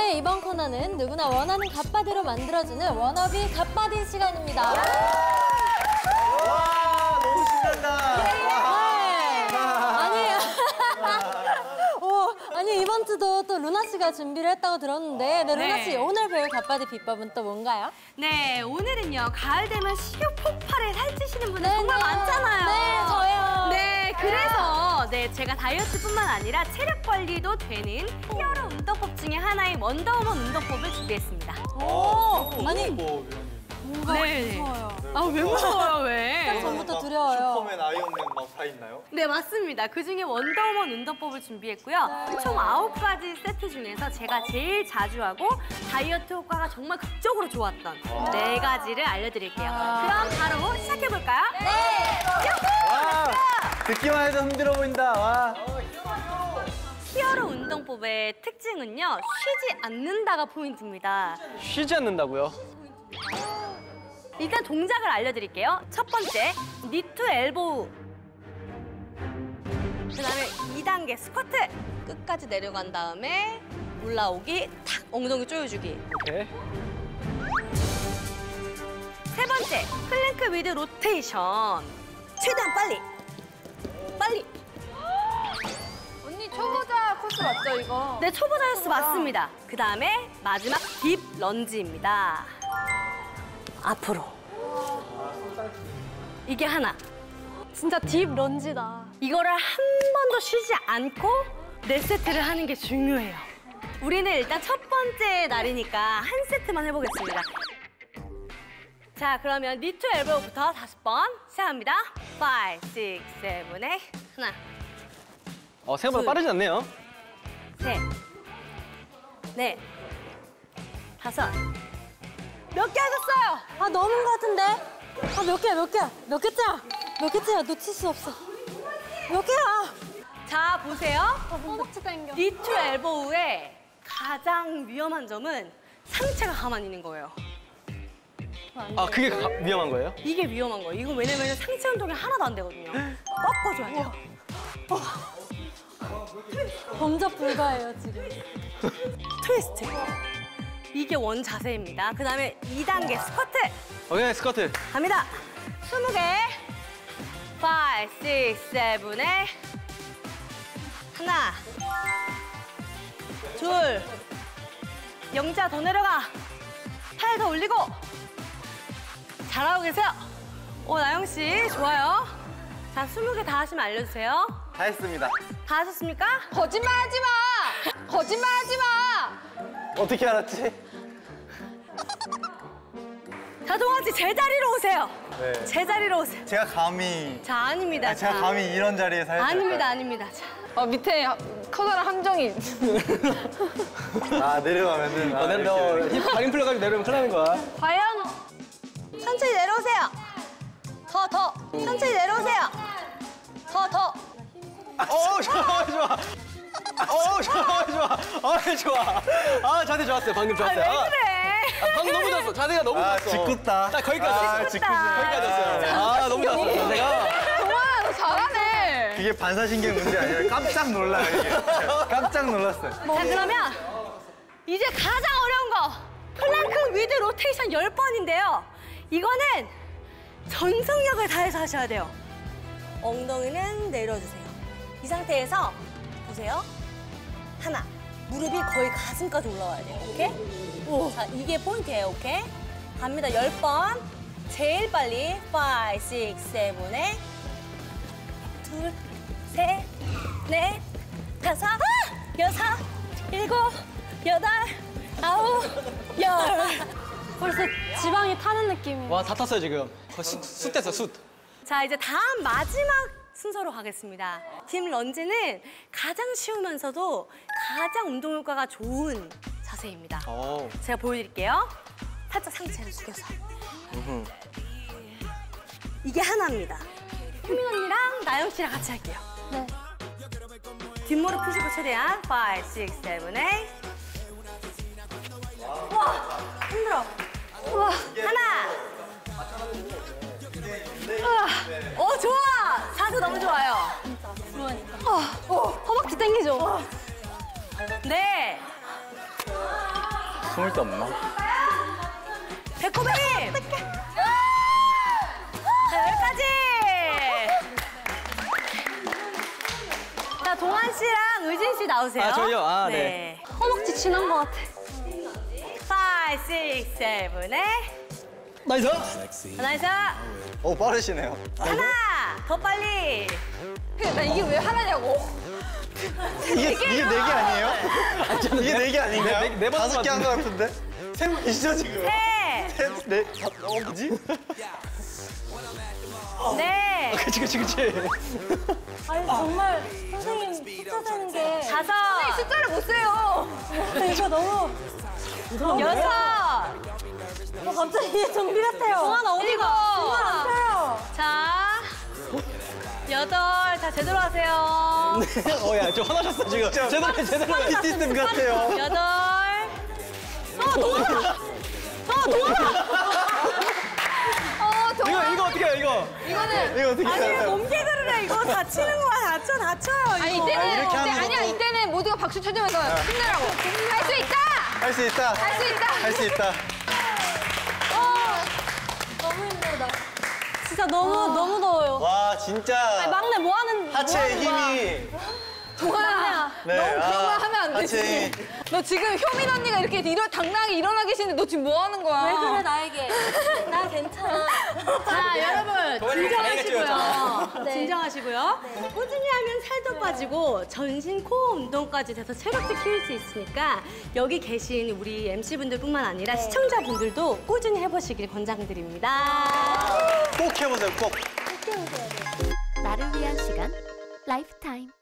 네, 이번 코너는 누구나 원하는 갓바디로 만들어주는 워너비 갓바디 시간입니다. 와, 너무 신난다. 아니 이번 주도 또 루나 씨가 준비를 했다고 들었는데, 네, 루나 씨 오늘 배울 갓바디 비법은 또 뭔가요? 네, 오늘은요 가을 되면 식욕 폭발에 살찌시는 분들 정말 많잖아요. 네, 저요. 네, 그래서 제가 다이어트뿐만 아니라 체력 관리도 되는 히어로 운동법 중에 하나인 원더우먼 운동법을 준비했습니다. 아니 뭔가 무서워요. 아, 왜 무서워요, 왜? 전부터 두려워요. 슈퍼맨, 아이언맨 막 다 있나요? 네, 맞습니다. 그중에 원더우먼 운동법을 준비했고요. 총 9가지 세트 중에서 제가 제일 자주 하고 다이어트 효과가 정말 극적으로 좋았던 4가지를 알려드릴게요. 그럼 바로 시작해볼까요? 네! 와, 듣기만 해도 힘들어 보인다. 와. 히어로 운동법의 특징은요, 쉬지 않는다가 포인트입니다. 쉬지 않는다고요? 일단 동작을 알려드릴게요. 첫 번째, 니 투 엘보우. 그다음에 2단계 스쿼트. 끝까지 내려간 다음에 올라오기, 탁 엉덩이 조여주기. 오케이. 세 번째, 플랭크 위드 로테이션. 최대한 빨리. 빨리. 언니 초보자 코스 맞죠, 이거? 네, 초보자 코스 맞습니다. 그다음에 마지막 딥 런지입니다. 앞으로. 이게 하나. 진짜 딥 런지다. 이거를 한 번도 쉬지 않고 4세트를 하는 게 중요해요. 우리는 일단 첫 번째 날이니까 한 세트만 해보겠습니다. 자, 그러면 니 투 엘보우부터 5번 시작합니다. 5, 6, 7, 8. 하나, 생각보다 둘. 빠르진 않네요. 셋, 넷, 5. 몇 개 하셨어요? 아, 넘은 것 같은데? 아, 몇 개야? 몇 개째야? 놓칠 수 없어. 몇 개야? 자, 보세요. 허벅지 당겨. 니 투 엘보우의 가장 위험한 점은 상체가 가만히 있는 거예요. 아, 그게 위험한 거예요? 이게 위험한 거예요. 이건 왜냐면 상체 운동이 하나도 안 되거든요. 꺾어줘야 돼요. 범접 불가해요, 지금. 트위스트. 이게 원 자세입니다. 그 다음에 2단계 스쿼트. 오케이, 스쿼트. 갑니다. 20개. 5, 6, 7, 8. 하나. 둘. 영자 더 내려가. 팔 더 올리고. 잘하고 계세요. 나영 씨, 좋아요. 자, 20개 다 하시면 알려주세요. 다 했습니다. 다 하셨습니까? 거짓말하지 마! 거짓말하지 마! 어떻게 알았지? 자, 동원 씨, 제자리로 오세요. 네. 제자리로 오세요. 제가 감히 자, 아닙니다. 제가 자. 감히 이런 자리에 사야 될까요? 아닙니다, 아닙니다. 자. 밑에 커다란 함정이. 아, 내려가면은 힙 다림 풀려가지고 내려오면 큰일 나는 거야. 과연? 천천히 내려오세요. 더. 천천히 내려오세요. 더. 좋아. 좋아. 자세 좋았어요. 방금 좋았어요. 왜 그래? 방금 너무 좋았어. 자세가 너무 좋았어. 짓궂다. 딱 거기까지. 짓궂다. 너무 좋았어. 자세가. 정말 너 잘하네. 이게 반사신경 문제 아니라 깜짝 놀라요, 이게. 깜짝 놀랐어요. 자, 그러면 이제 가장 어려운 거. 플랭크 위드 로테이션 10번인데요. 이거는 전속력을 다해서 하셔야 돼요. 엉덩이는 내려주세요. 이 상태에서 보세요. 하나. 무릎이 거의 가슴까지 올라와야 돼요. 오케이? 자, 이게 포인트예요. 오케이? 갑니다. 10번. 제일 빨리. 5, 6, 7, 8. 둘, 셋, 넷, 5, 6, 7, 8, 9, 10. 벌써 지방이 타는 느낌이에요. 와, 다 탔어요, 지금. 숯 됐어, 숯. 자, 이제 다음 마지막 순서로 가겠습니다. 딥 런지는 가장 쉬우면서도 가장 운동 효과가 좋은 자세입니다. 제가 보여드릴게요. 살짝 상체를 숙여서. 이게 하나입니다. 효민 언니랑 나영 씨랑 같이 할게요. 네. 뒷무릎 펴시고 최대한 5, 6, 7, 8. 와, 힘들어. 와, 하나. 좋아. 자세 너무 좋아요. 허벅지 당기죠? 네. 숨을 데 없나? 배꼽에 힘! 자, 여기까지! 자, 동환 씨랑 의진 씨 나오세요. 아, 저희요? 아, 네. 허벅지 지난 것 같아. 5, 6, 7, 8. 나이스! 나이스! 오, 빠르시네요. 하나! 더 빨리! 나 이게 왜 하나냐고. 이게 4개 아니에요? 이게 4개 아닌가요? 네 번 5개 한 것 같은데? 세 분이시죠 지금? 셋! 셋, 넷, 뭐지? 넷! 그치. 아니 정말 선생님 숫자 세는 게 다섯! 숫자를 못 세요. 이거 너무 여섯! 갑자기 좀비 같아요. 동환 어디가? 정말 안 펴요. 자, 여덟. 자, 제대로 하세요. 야, 저 화나셨어, 지금. 제대로 해. BTS 같아요. 여덟. 동환아! 이거 어떻게 해요, 이거? 이거는 이거 어떻게 아니, 해요? 몸개그를 해. 이거 다치는 거야. 다쳐요. 아니 이거. 이때는 이렇게 하는 거고. 아니야 이때는 모두가 박수 쳐주면서 힘내라고. 할 수 있다. 할 수 있다. 할 수 있다. 할 수 있다. 너무 힘들다. 진짜 너무 더워요. 와 진짜 막내 뭐 하는 하체의 뭐 하는 거야? 힘이. 동아야. 네, 너무 그런 거 하면 안 하체의 되지. 너 지금 효민 언니가 이렇게 당당하게 일어나 계시는데 너 지금 뭐 하는 거야? 왜 그래 나에게? 나 괜찮아. 자, 여러분. 동환이 진정하시고요. 네. 진정하시고요. 꾸준히 하면 살도 빠지고 전신 코어 운동까지 돼서 체력도 키울 수 있으니까 여기 계신 우리 MC분들뿐만 아니라 시청자분들도 꾸준히 해보시길 권장드립니다. 꼭 해보세요 꼭. 나를 위한 시간 라이프타임